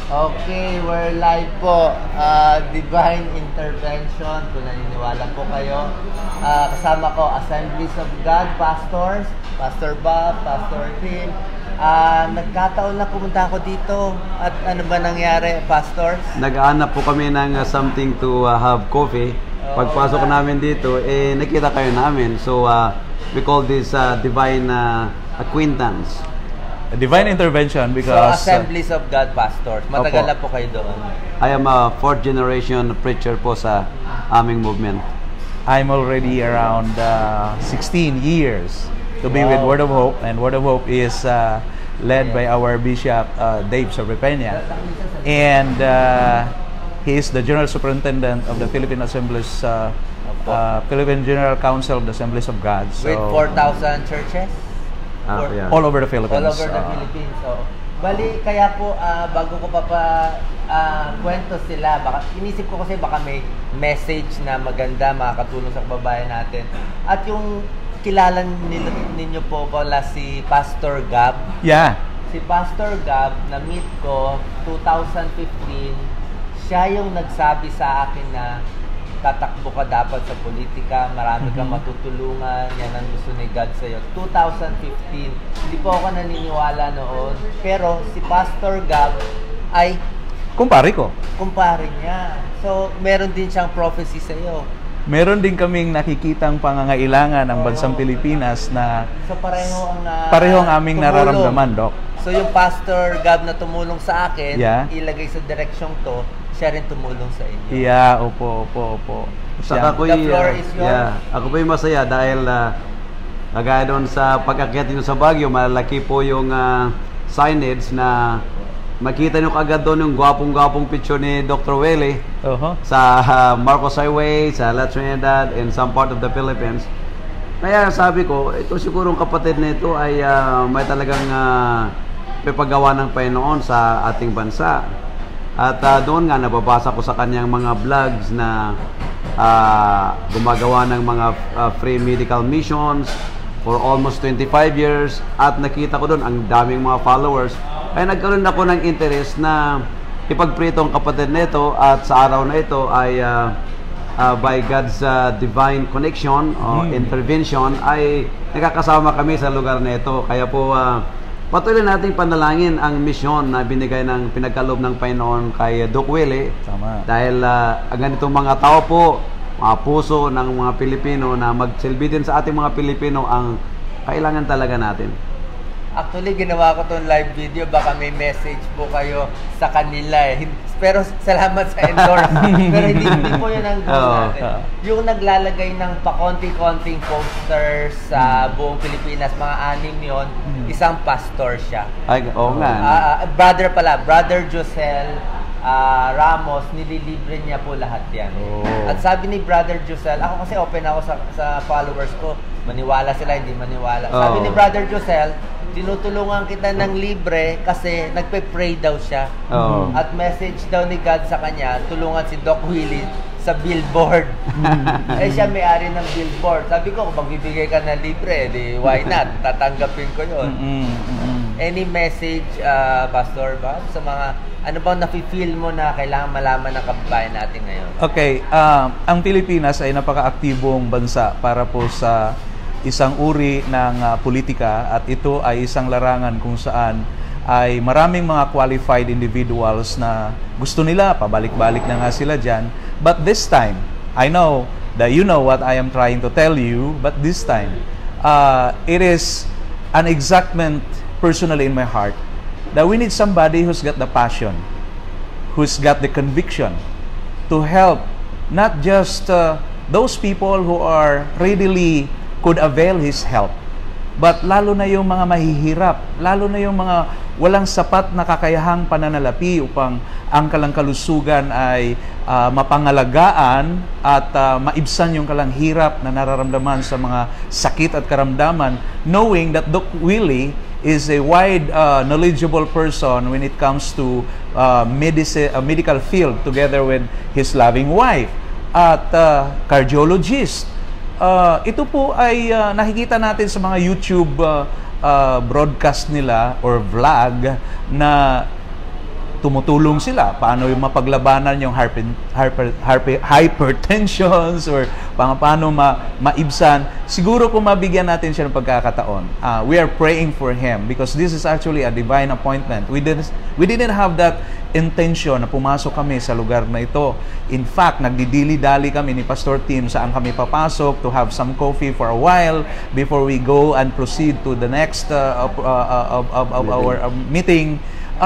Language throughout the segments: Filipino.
Okay, we're live po. Divine Intervention, kung naniniwala po kayo. Kasama ko, Assemblies of God, Pastors, Pastor Bob, Pastor Tim. Nagkataon na pumunta ako dito. At ano ba nangyari, Pastors? Nag-aanap po kami ng something to have coffee. Pagpasok namin dito, nakita kayo namin. So, we call this divine acquaintance. A divine intervention So, because Assemblies of God, Pastors. Matagal Opo. na po kayo doon. I am a fourth generation preacher po sa aming movement. I'm already around 16 years to be with Wow. Word of Hope, and Word of Hope is led by our Bishop Dave Sorbepeña, and he is the General Superintendent of the Philippine Assemblies, Philippine General Council of the Assemblies of God. So, With 4,000 churches? Yeah. all over the Philippines. All over the Philippines. So, bali, kaya po, bago ko kwento sila, baka, inisip ko kasi baka may message na maganda, makakatulong sa kababayan natin. At yung kilala ninyo po pala si Pastor Gab. Yeah. Si Pastor Gab, na-meet ko 2015, siya yung nagsabi sa akin na tatakbo ka dapat sa politika, marami kang matutulungan, yan ang gusto ni God sa'yo. 2015, hindi po ako naniniwala noon, pero si Pastor Gab ay Kumpare ko. kumpare niya. So, meron din siyang prophecy sa'yo. Meron din kaming nakikitang pangangailangan ng bansang Pilipinas na So, pareho ang aming tumulong. nararamdaman, Doc. So, yung Pastor Gab na tumulong sa akin, Yeah. ilagay sa direksyong to, siya rin tumulong sa inyo. Yeah, opo. Saka The floor is yours. ako po'y masaya dahil kagaya doon sa pag-akyat nyo sa Baguio, malaki po yung signage na makita nyo kagad doon yung gwapong-gwapong picture ni Dr. Wele sa Marcos Highway, sa La Trinidad, and some part of the Philippines. Kaya sabi ko, ito sigurong kapatid na ito ay may talagang pipagawa ng Panginoon sa ating bansa. At doon nga nababasa ko sa kanyang mga vlogs na gumagawa ng mga free medical missions for almost 25 years, at nakita ko doon ang daming mga followers. Kaya nagkaroon ako ng interest na ipagprito ang kapatid nito, at sa araw na ito ay by God's divine connection o intervention ay nakakasama kami sa lugar na ito. Kaya po patuloy nating panalangin ang misyon na binigay ng pinagkaloob ng Panginoon kay Doc Wele. Tama. Dahil ang ganitong mga tao po, mga puso ng mga Pilipino na magsilbi din sa ating mga Pilipino ang kailangan talaga natin. Actually, ginawa ko tong live video, baka may message po kayo sa kanila eh. Pero salamat sa endorse. Pero hindi po yun ang goal natin. Yung naglalagay ng pakonti-konting posters sa buong Pilipinas, mga 6 yon, isang pastor siya. Ay, oo nga. Brother Josel Ramos, nililibre niya po lahat yan. At sabi ni Brother Josel, ako kasi open ako sa followers ko, maniwala sila, hindi maniwala. Sabi ni Brother Josel, tinutulungan kita ng libre kasi nagpe-pray daw siya. At message daw ni God sa kanya, tulungan si Doc Willie sa billboard. Siya may-ari ng billboard. Sabi ko, kung magbibigay ka ng libre, di why not? Tatanggapin ko yun. Any message, Pastor Bob, sa mga, ano bang nafe-feel mo na kailangan malaman ng kababayan natin ngayon? Okay, ang Pilipinas ay napaka-aktibong bansa para po sa isang uri ng politika, at ito ay isang larangan kung saan ay maraming mga qualified individuals na gusto nila, pabalik-balik na nga sila dyan. But this time, I know that you know what I am trying to tell you, but this time, it is an exactment personally in my heart that we need somebody who's got the passion, who's got the conviction to help not just those people who are readily could avail His help, but lalo na yung mga mahihirap, lalo na yung mga walang sapat na kakayahang pananalapi upang ang kalang kalusugan ay mapangalagaan at maibsan yung kalang hirap na nararamdaman sa mga sakit at karamdaman, knowing that Doc Willie is a wide knowledgeable person when it comes to medical field, together with his loving wife at cardiologist. Ito po ay nakikita natin sa mga YouTube broadcast nila or vlog na tumutulong sila. Paano yung mapaglabanan yung hypertensions or paano maibsan. Siguro kung mabigyan natin siya ng pagkakataon, we are praying for him because this is actually a divine appointment. We didn't have that intention na pumasok kami sa lugar na ito. In fact, nagdidili-dali kami ni Pastor Tim saan kami papasok to have some coffee for a while before we go and proceed to the next of our meeting.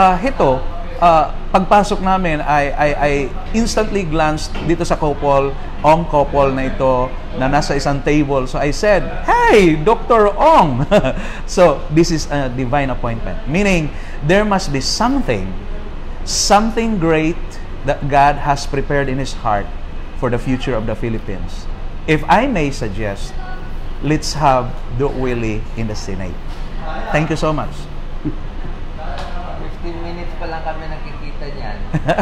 Pagpasok namin, I instantly glanced dito sa couple na ito na nasa isang table. So I said, "Hey, Dr. Ong!" So this is a divine appointment. Meaning, there must be something great that God has prepared in His heart for the future of the Philippines. If I may suggest, let's have Doc Willie in the Senate. Thank you so much. 15 minutes pa lang kami nakikita niyan.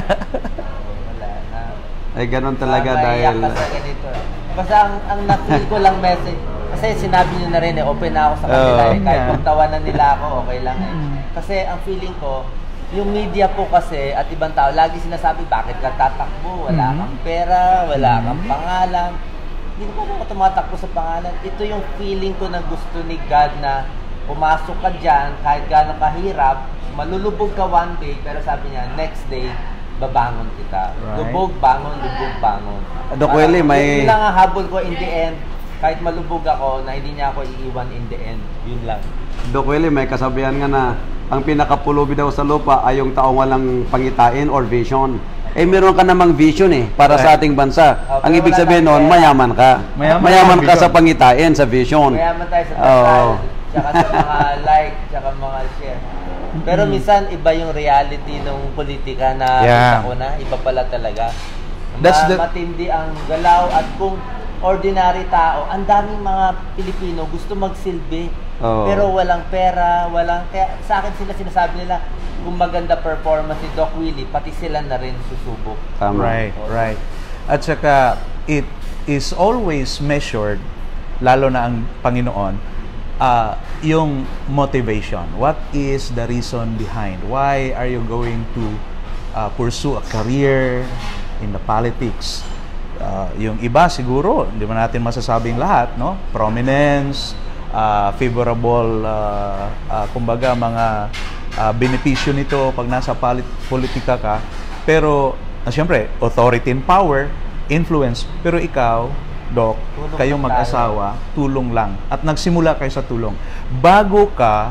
Wala na. Ay, ganun talaga maiyak dahil... ka sa ganito. Basta ang na-feel ko lang message, kasi sinabi niyo na rin open na ako sa kanila kahit magtawanan nila ako, okay lang Kasi ang feeling ko, yung media po kasi at ibang tao, lagi sinasabi, bakit ka tatakbo? Wala kang pera, wala kang pangalan. Hindi ko ako tumatakbo sa pangalan. Ito yung feeling ko na gusto ni God na pumasok ka dyan, kahit gano'ng kahirap, malulubog ka one day, pero sabi niya, next day, babangon kita. Right. Lubog, bangon, lubog, bangon. Doc Willie, may... Yun lang ang habol ko in the end, kahit malubog ako, na hindi niya ako iiwan in the end. Yun lang. Doc Willie, may kasabihan nga na ang pinakapulubi daw sa lupa ay yung taong walang pangitain or vision. Eh, meron ka namang vision para sa ating bansa. Ang ibig sabihin noon, mayaman ka. Mayaman ka sa pangitain, sa vision. Mayaman tayo sa total, tsaka sa mga like, tsaka mga share. Pero minsan, iba yung reality ng politika na kita ko na. Iba pala talaga. Matindi ang galaw at kung ordinary tao, ang daming mga Pilipino gusto magsilbi. Pero walang pera, kaya sa akin sila sinasabi nila, kung maganda performance ni Doc Willie, pati sila na rin susubok. Right. At saka, it is always measured, lalo na ang Panginoon, yung motivation. What is the reason behind? Why are you going to pursue a career in the politics? Yung iba siguro, hindi man natin masasabing lahat, no? Prominence, favorable, kumbaga mga benepisyo nito pag nasa politika ka. Pero, siyempre, authority and power, influence. Pero ikaw, Doc, kayong mag-asawa, tulong lang. At nagsimula kayo sa tulong. Bago ka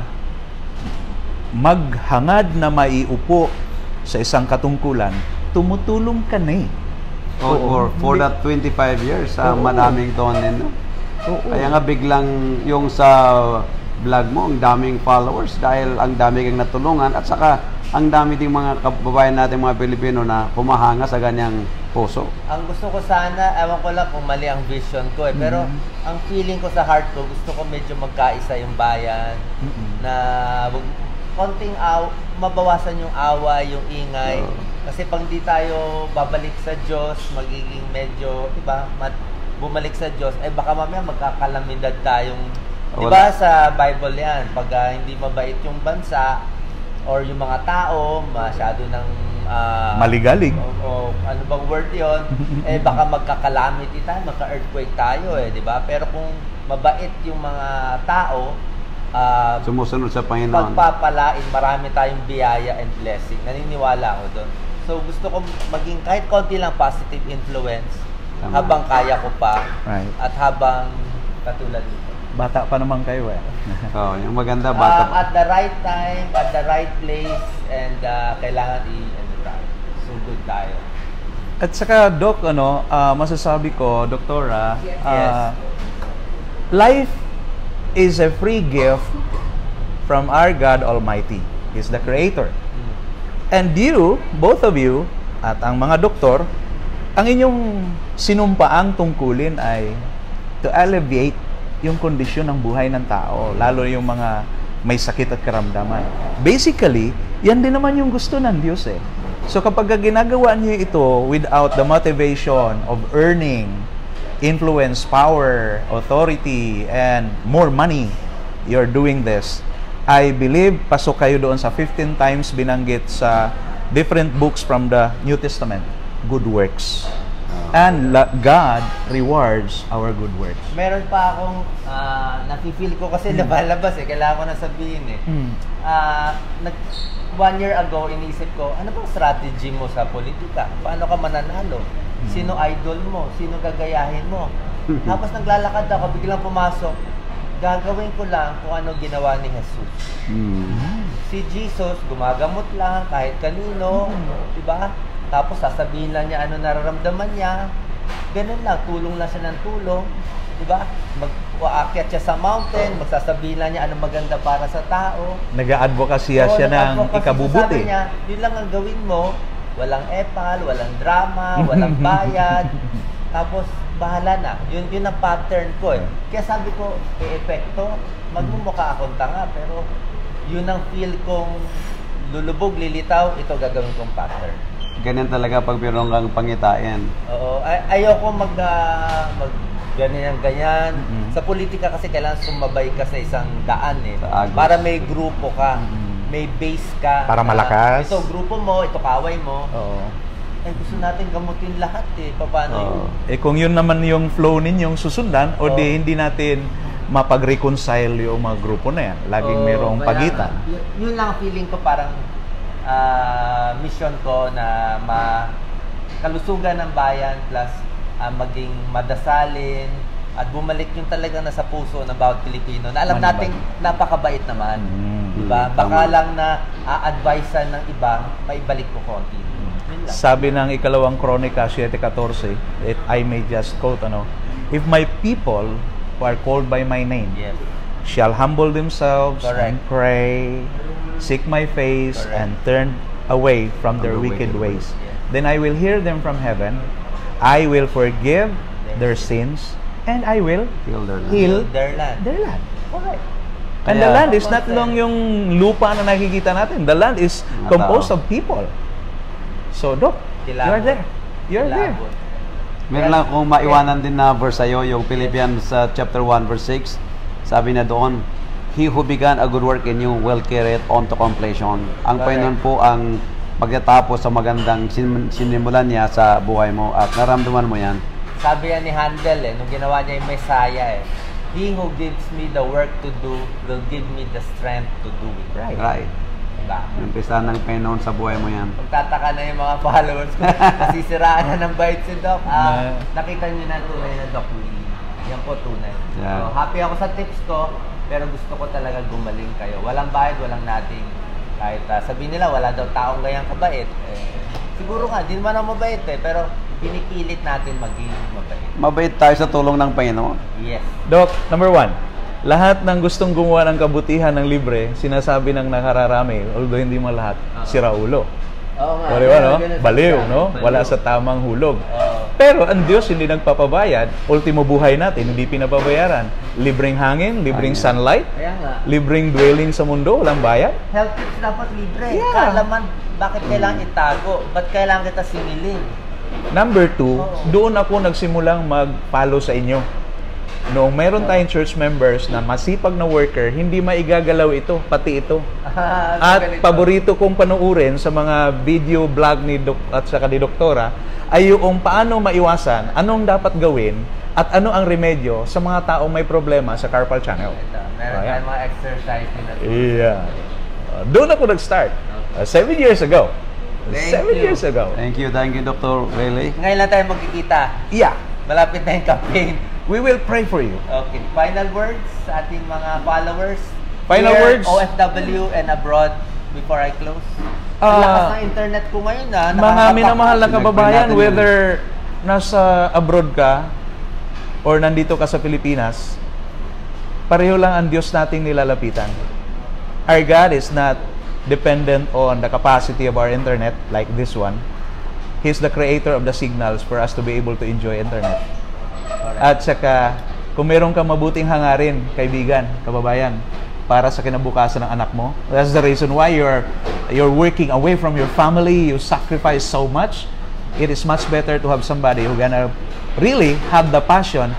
maghangad na maiupo sa isang katungkulan, tumutulong ka na for that 25 years, madaming tonin. Kaya nga biglang yung sa vlog mo, ang daming followers dahil ang dami kang natulungan at saka ang dami ding mga kababayan natin, mga Pilipino na humahanga sa ganyang puso. Ang gusto ko sana, ewan ko lang kung mali ang vision ko pero ang feeling ko sa heart ko, gusto ko medyo magkaisa yung bayan na konting mabawasan yung awa, yung ingay. Kasi pag di tayo babalik sa Diyos, magiging medyo, diba, bumalik sa Diyos, baka mamaya magkakalamidad tayong, diba sa Bible yan, pag hindi mabait yung bansa or yung mga tao, masyado ng maligalig. O ano bang word yun, baka magkakalamity tayo, magka-earthquake tayo diba? Pero kung mabait yung mga tao, sumusunod sa Panginoon, pagpapalain, marami tayong biyaya and blessing. Naniniwala ako doon. So gusto ko maging kahit konti lang positive influence habang kaya ko pa at habang katulad nito. Bata pa naman kayo yung maganda bata. At the right time, at the right place, and kailangan sugod tayo. At saka, Doc, masasabi ko, Doktora, life is a free gift from our God Almighty. He's the Creator. And you, both of you, at ang mga doktor, ang inyong sinumpaang tungkulin ay to alleviate yung kondisyon ng buhay ng tao, lalo yung mga may sakit at karamdaman. Basically, yan din naman yung gusto ng Diyos So kapag ginagawa niyo ito without the motivation of earning influence, power, authority, and more money, you're doing this, I believe pasok kayo doon sa 15 times binanggit sa different books from the New Testament, good works. And God rewards our good works. Meron pa akong nafe-feel ko kasi labalabas kailangan ko na sabihin nag 1 year ago iniisip ko, ano bang strategy mo sa politika? Paano ka mananalo? Sino idol mo? Sino gagayahin mo? Tapos naglalakad ako, biglang pumasok, gagawin ko lang kung ano ginawa ni Jesus. Si Jesus, gumagamot lang kahit kanino, di ba? Tapos sasabihin lang niya ano nararamdaman niya. Ganun lang, tulong lang siya ng tulong. Di ba? Mag-aakyat siya sa mountain, magsasabihin lang niya ano maganda para sa tao. Nag-a-advocacy siya ng ikabubuti. Sabi niya, yun lang ang gawin mo. Walang epal, walang drama, walang bayad. Tapos, bahala na. Yun ang pattern ko Kaya sabi ko, epekto, magmumukha akong tanga, pero yun ang feel kong lulubog, lilitaw, ito gagawin kong pattern. Ganyan talaga pag meron kang pangitain. Oo. Ayoko ganyan. Sa politika kasi kailangan sumabay ka sa isang daan para may grupo ka, may base ka. Para malakas. Ito grupo mo, ito kaway mo. Oo. Gusto natin gamutin lahat Paano yun? Kung yun naman yung flow ninyong susundan, o di hindi natin mapag-reconcile yung mga grupo na yan. Laging mayroong pagitan. Yun lang feeling ko parang mission ko na kalusugan ng bayan plus maging madasalin at bumalik yung talagang nasa puso ng bawat Pilipino na alam nating napakabait naman. Diba? Baka lang na a-advisean ng iba, maibalik ko konti. Sabi ng ikalawang Kronika 7:14, if I may just quote, if my people who are called by my name shall humble themselves and pray, seek my face and turn away from their wicked ways, then I will hear them from heaven, I will forgive their sins, and I will heal their land. Correct. And the land is not lang yung lupa na nakikita natin. The land is composed of people. So, Doc, you are there. You are there. Meron lang akong maiwanan din na verse sa'yo, yung Philippians chapter 1 verse 6. Sabi na doon, He who began a good work in you will carry it on to completion. Ang Panginoon po ang magtatapos sa magandang sinimulan niya sa buhay mo at naramdaman mo yan. Sabi yan ni Handel nung ginawa niya yung Messiah He who gives me the work to do will give me the strength to do it. Right. Diba? Umpisa ng Panginoon sa buhay mo yan. Pagtataka na yung mga followers ko, nasisiraan na ng bait si Doc. Nakita niyo na tunay na Doc Willie. Yan po tunay. Yeah. So, happy ako sa tips ko, pero gusto ko talaga gumaling kayo. Walang bayad, walang nating. Kahit sabihin nila, wala daw taong gayang kabait. Siguro nga, di naman ako mabait pero pinipilit natin maging mabait. Mabait tayo sa tulong ng Panginoon. Yes. Doc, number 1, lahat ng gustong gumawa ng kabutihan ng libre, sinasabi ng nakararami, although hindi mo lahat, sira ulo. Oo nga. Diba, no? Baliw, no? Wala sa tamang hulog. Pero ang Diyos hindi nagpapabayad, ultimo buhay natin, hindi pinapabayaran. Libreng hangin, libreng sunlight, Kaya nga. libreng dwelling sa mundo, walang bayad. Health tips dapat libre. Yeah. Kaalaman, bakit kailangan itago? Ba't kailangan kita singilin? Number 2, doon ako nagsimulang mag-follow sa inyo. Noong meron tayong church members na masipag na worker, hindi maigagalaw ito, pati ito. At paborito kong panuurin sa mga video blog ni at saka ni Doktora ay yung paano maiwasan, anong dapat gawin, at ano ang remedyo sa mga taong may problema sa carpal channel. Meron tayong mga exercise na Yeah. Doon ako nag-start. 7 years ago. Thank you. Years ago. Thank you, Dr. Willie. Ngayon lang tayo magkikita. Yeah. Malapit na yung campaign. We will pray for you. Okay. Final words sa ating mga followers. Final here, words? OFW and abroad before I close. Ang lakas ng internet ko ngayon Mga minamahal na kababayan, whether nasa abroad ka or nandito ka sa Pilipinas, pareho lang ang Diyos nating nilalapitan. Our God is not dependent on the capacity of our internet like this one. He's the creator of the signals for us to be able to enjoy internet. At saka, kung meron kang mabuting hangarin, kaibigan, kababayan, para sa kinabukasan ng anak mo, that's the reason why you're working away from your family, you sacrifice so much. It is much better to have somebody who gonna really have the passion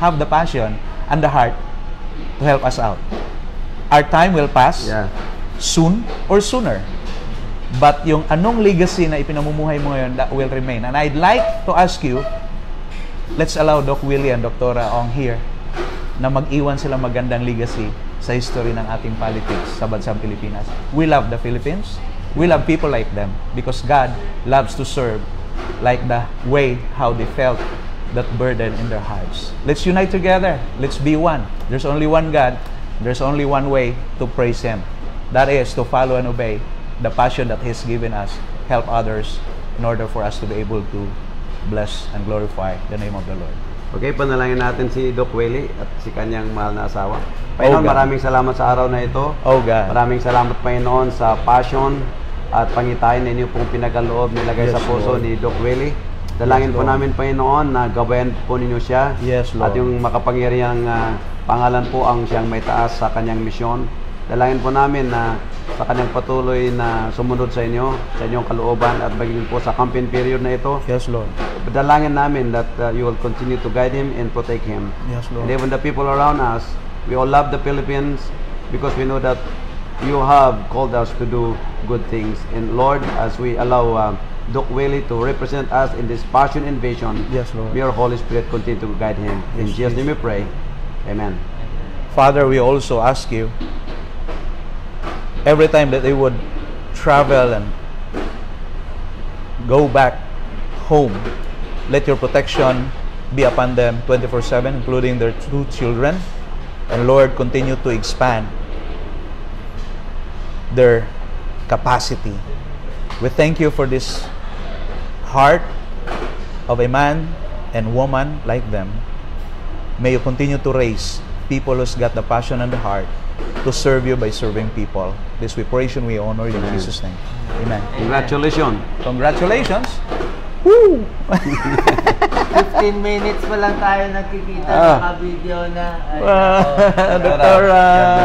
and the heart to help us out. Our time will pass soon or sooner. But yung anong legacy na ipinamumuhay mo ngayon, that will remain. And I'd like to ask you, let's allow Doc Willie and Dr. Ong here na mag-iwan sila magandang legacy sa history ng ating politics sa bansang Pilipinas. We love the Philippines. We love people like them because God loves to serve like the way how they felt that burden in their hearts. Let's unite together. Let's be one. There's only one God. There's only one way to praise Him. That is to follow and obey the passion that He's given us, help others in order for us to be able to bless and glorify the name of the Lord. Okay, panalangin natin si Doc Willie at si kanyang mahal na asawa. Panginoon, God. maraming salamat sa araw na ito. Oh God. Maraming salamat, Panginoon, sa passion at pangitahin ninyo pong pinagaloob nilagay Yes, sa puso Lord. ni Doc Willie. Dalangin Yes, po Lord. namin, Panginoon, na gabayan po ninyo siya. Yes, Lord. At yung makapangyarihang pangalan po ang siyang may taas sa kanyang misyon. Dalangin po namin na sa kanyang patuloy na sumunod sa inyo, sa inyong kalooban at magiging po sa campaign period na ito. Yes, Lord. Dalangin namin that you will continue to guide him and protect him. Yes, Lord. And even the people around us, we all love the Philippines because we know that you have called us to do good things. And Lord, as we allow Doc Willie to represent us in this passion and vision, Yes, Lord. may your Holy Spirit continue to guide him. In Yes, Jesus' name we pray. Amen. Father, we also ask you, every time that they would travel and go back home, let your protection be upon them 24/7, including their 2 children. And Lord, continue to expand their capacity. We thank you for this heart of a man and woman like them. May you continue to raise people who's got the passion and the heart to serve you by serving people. This we praise you and we honor you in Amen. Jesus' name. Amen. Congratulations. Congratulations. Woo! 15 minutes pa lang tayo nagkikita, naka-video na. Ay, nako. Dr.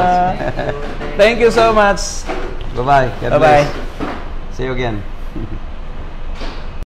Thank you. Thank you so much. Bye-bye. God Bye-bye. bless. See you again.